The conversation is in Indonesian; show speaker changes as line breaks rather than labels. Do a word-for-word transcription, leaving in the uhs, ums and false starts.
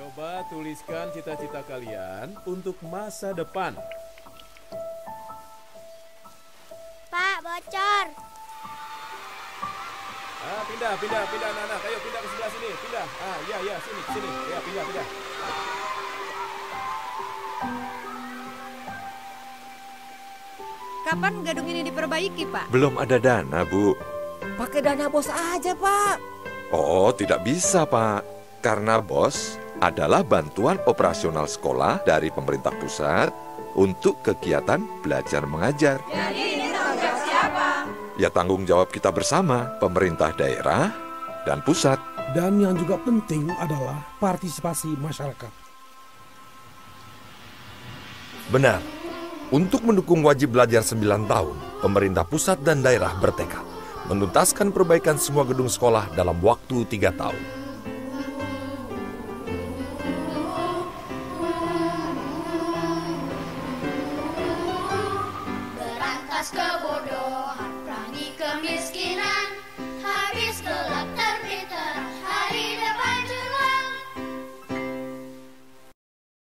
Coba tuliskan cita-cita kalian untuk masa depan.
Pak, bocor.
Ah, pindah, pindah, pindah, anak-anak. Ayo pindah ke sebelah sini, pindah. Ah, ya, ya, sini, sini. Ya, pindah, pindah.
Kapan gedung ini diperbaiki, Pak?
Belum ada dana, Bu.
Pakai dana bos aja, Pak.
Oh, tidak bisa, Pak. Karena bos adalah bantuan operasional sekolah dari pemerintah pusat untuk kegiatan belajar mengajar.
Jadi ini tanggung jawab siapa?
Ya tanggung jawab kita bersama, pemerintah daerah dan pusat.
Dan yang juga penting adalah partisipasi masyarakat.
Benar. Untuk mendukung wajib belajar sembilan tahun, pemerintah pusat dan daerah bertekad menuntaskan perbaikan semua gedung sekolah dalam waktu tiga tahun.